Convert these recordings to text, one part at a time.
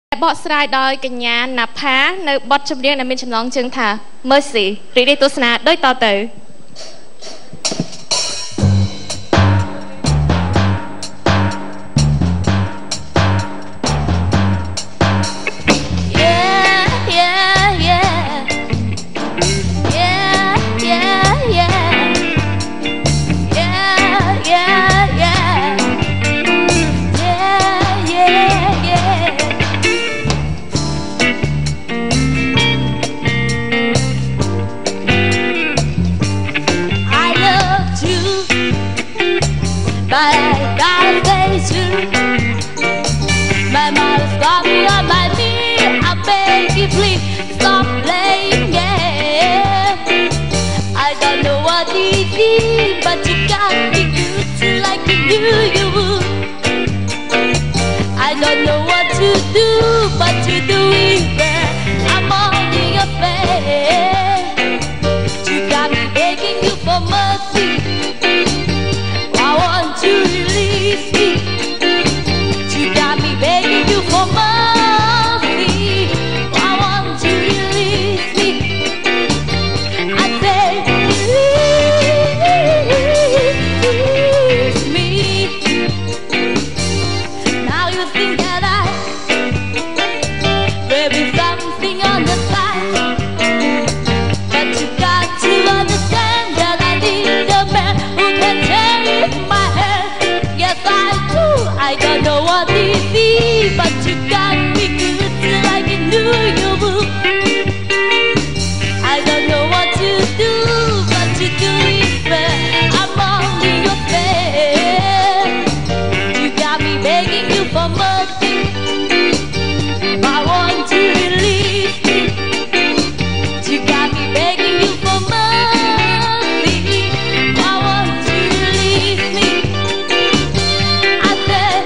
บอสไลด์ดอยกัญญาหนับพ้าในบอสจำเรียงในมินจำลองจึงค่ะเมื่อสิรีได้ตัวสนาด้วยต่อเต๋อ But I gotta face you. My mother's got me on my knee. I beg you please stop playing it. I don't know what it is, but you got me good like you knew you would. I don't know what to do, but you do it well. I'm all in your face. You got me begging you for mercy. I want to release me. You got me begging you for mercy. I want to release me. I say release me. Now you think that there is something on the side, but you got to understand that I need a man who can take my hand. Yes, I do. I don't know what this is, but you got me good like you knew you would. I don't know what to do, but you do it well. I'm all in your face. You got me begging you for mercy. I want to release me. You got me begging you for mercy. I want to release me. I said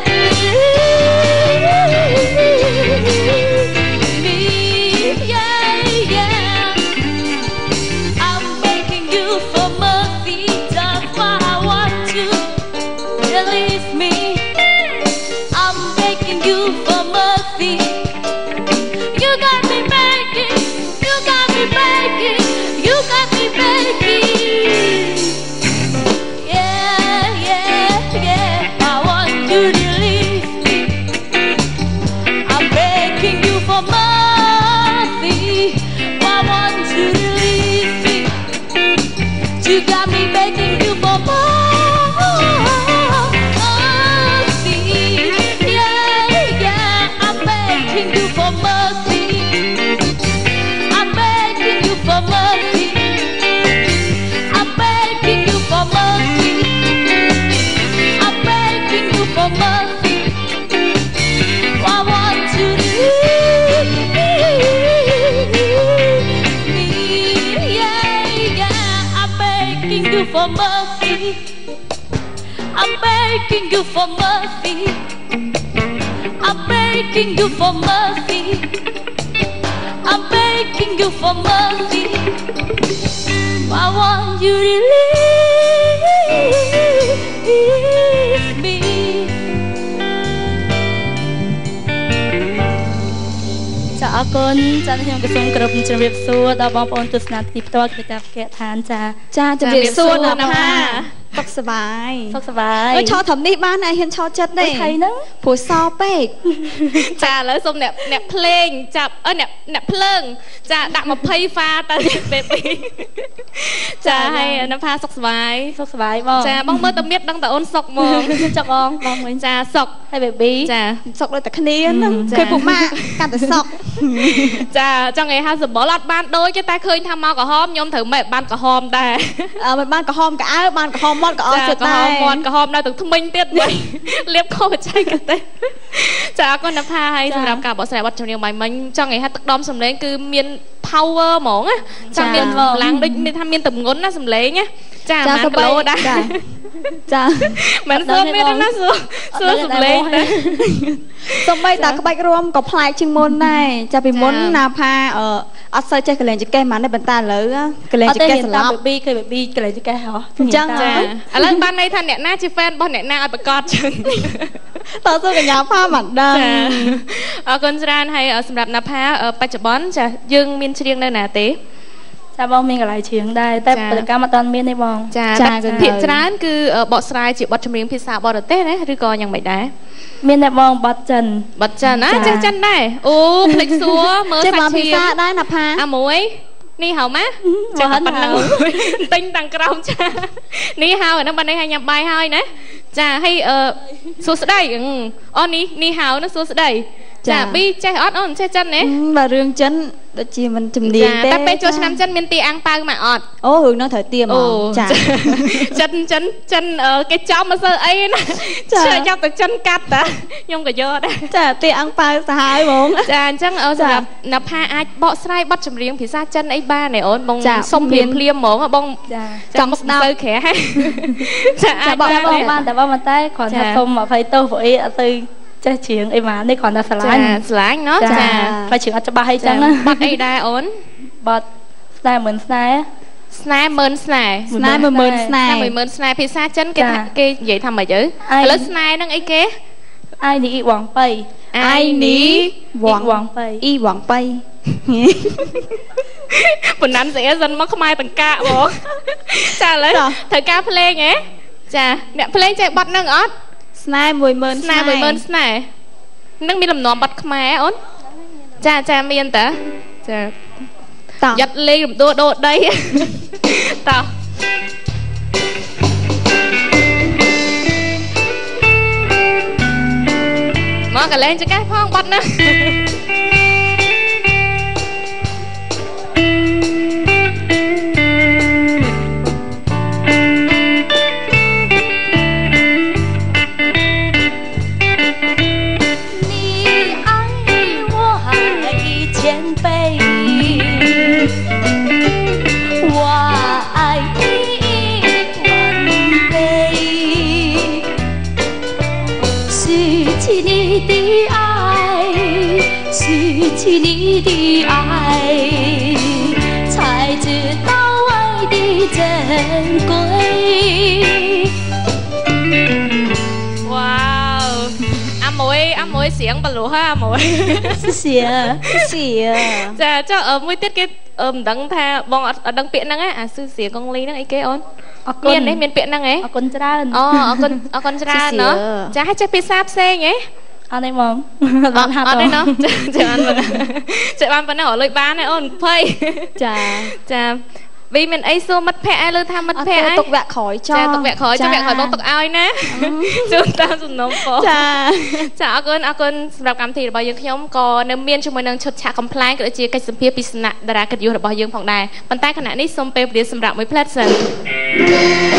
release me. Yeah, yeah. I'm begging you for mercy. That's why I want to release me. I'm begging you for mercy. You got me begging. You got me begging. You got me begging. Yeah, yeah, yeah. I want to release me. I'm begging you for mercy. I want to release me. You got me begging you for mercy. Yeah, yeah. I'm begging you for mercy. I'm begging you for mercy. I'm begging you for mercy. I'm begging you for mercy. I want to release me. Yeah, yeah. I'm begging you for mercy. I'm begging you for mercy. I'm begging you for mercy. I'm begging you for mercy. I want you to release me. ចាអរគុណចាខ្ញុំក៏សូមគោរពជម្រាបសួរដល់បងប្អូនទស្សនាទីផ្ទាល់កិច្ចការកឋានចាចាជម្រាបសួរណាស់សុខសប្បាយសុខសប្បាយឈរត្រឹមនេះបានហើយហ៊ានឈរចិត្តទេថៃហ្នឹងព្រោះសោពេកចាឥឡូវសូមអ្នកភ្លេងចាប់អ្នកភ្លើងចាដាក់20ហ្វាទៅពេលពីរចាហើយនភាសុខសប្បាយសុខសប្បាយបងចាបងមើលតាមៀតដឹងតែអូនសុខហ្មងចាប់បងវិញចាសុខហើយ baby ចាសុខដូចតែគ្នាហ្នឹងឃើញពុកម៉ាក់កាន់តែសុខចាចង់និយាយថាសម្បល់អត់បានដូចទេតែឃើញថាមកក្រហមខ្ញុំត្រូវមិនបានក្រហមដែរមិនបានក្រហមកៅបានក្រហមមាត់ក៏អត់ចិត្តដែរក្រហមមាត់ក្រហមដល់ទឹកថ្មិញទៀតវិញលាបខោបច្ចេកទេសចាអរគុណនភាហើយសម្រាប់ការបកស្រាយបទចម្រៀងបាយមិញចង់និយាយថាទឹកដមសម្លេងគឺមាន power ហ្មងណាចាំមានកម្លាំងដូចមានថាមានទម្ងន់ណាសម្លេងណាចា1គីឡូដែរចាមិនសួរមានណាសួរសម្លេងដែរសំបីតាក្បាច់រួមក៏ប្លែកជាងមុនដែរចាពីមុនណាផាអត់សូវចេះកលែងចកេះហ្មងទេប៉ុន្តែឥឡូវកលែងចកេះស្លាប់ baby ឃើញ baby កលែងចកេះហ៎អញ្ចឹងឥឡូវបានន័យថាអ្នកណាជា fan របស់អ្នកណាឲ្យប្រកាសចឹងតើសួរកញ្ញាផាមិនដឹងអរគុណច្រើនហើយសម្រាប់ណាផាបច្ចុប្បន្នចាយើងមានច្រៀងនៅណាទេចាបងមានកន្លែងច្រៀងដែរតែពលកម្មអត់ទាន់មានទេបងចាភាគច្រើនគឺបកស្រាយជាបទចម្រៀងភាសាបរទេសណាឬក៏យ៉ាងម៉េចដែរមានតែបងបទចិនណាចេះចិនដែរអូភ្លេចសួរមើលសាច់ភាសាដែរណាផាអាមួយនេះហៅម៉ាចាប៉ុណ្ណឹងទិញតាំងក្រោមចានេះហៅអាហ្នឹងបាននេះឲ្យញ៉ាំបាយហើយណាចាហើយសួស្ដីអូនេះហៅនោះសួស្ដីចាប៊ីចេះអត់អូនចេះចិនទេបើរឿងចិនដូចជាមិនជំនាញទេតែពេលចូលឆ្នាំចិនមានទីអាំងប៉ៅមកអត់អូរឿងនោះត្រូវទៀមចាចិនគេចំមកសើអីណាចាយកទៅចិនកាត់តាខ្ញុំក៏យកដែរចាទីអាំងប៉ៅសាហាវហ្មងចាអញ្ចឹងសម្រាប់ណាផាអាចបកស្រាយបទចម្រៀងភាសាចិនអីបានទេអូនបងសុំភ្លាមហ្មងបងចង់ស្ដាប់ទៅក្រែចាអាចបងបានតែបងតែគ្រាន់តែសុំអភ័យទោសព្រោះអីអត់ទៅចេះច្រៀងអីមកនេះគ្រាន់តែស្រឡាញ់เนาะចាបើច្រៀងអត់ច្បាស់អីចឹងណាបទអីដែរអូនបទស្នេហ៍មិនស្នេហ៍ស្នេហ៍មើលស្នេហ៍ស្នេហ៍មើលស្នេហ៍មើលស្នេហ៍ភាសាចិនគេនិយាយថាម៉េចទៅឥឡូវស្នេហ៍នឹងអីគេไอ้นี่อีหวังไปไอ้นี่หวังไปอีหวังไปប៉ុណ្ណាស្អីសិនមកខ្មែរតង្កាក់បងចាឥឡូវត្រូវការភ្លេងហ៎ចាអ្នកភ្លេងចេះបទនឹងអត់ស្នេហ៍10000 ស្នេហ៍10000ស្នេហ៍នឹងមានលំនាំបទខ្មែរអូនចាមានតាចាយ៉ាត់លេងរំដួលដូរដីតោះមកកលែងចកេះផងបទណា你的爱，才知道爱的珍贵。 哇哦，阿妹เสียงបលុះហ่าអាមួយចាចុះមួយទៀតគេមិនដឹងថាបងអត់ដឹងពាក្យហ្នឹងអាស៊ឺសៀកងលីហ្នឹងអីគេអូនអរគុណមានពាក្យហ្នឹងហ៎អរគុណច្រើនអូអរគុណច្រើនเนาะចាឲ្យចេះភាសាផ្សេងហ៎អត់ទេបងអត់ទេណោះចាបានប៉ុណ្ណឹងអត់លុយបានទេអូន20ចាវីមានអីសួរមិត្តភ័ក្ដិឲ្យលើថាមិត្តភ័ក្ដិអីទុកវគ្គក្រោយចោលទុកវគ្គក្រោយបងទុកឲ្យណាជូនតាមសំណុំបងចាអរគុណសម្រាប់កម្មវិធីរបស់យើងខ្ញុំក៏នៅមានជាមួយនឹងឈុតឆាកកំ pl ែងក៏ដូចជាកិច្ចសម្ភារពីសំណាក់តារាកិត្តិយសរបស់យើងផងដែរប៉ុន្តែខណៈនេះសូមពេលវេលាសម្រាប់មួយផ្លែតសិន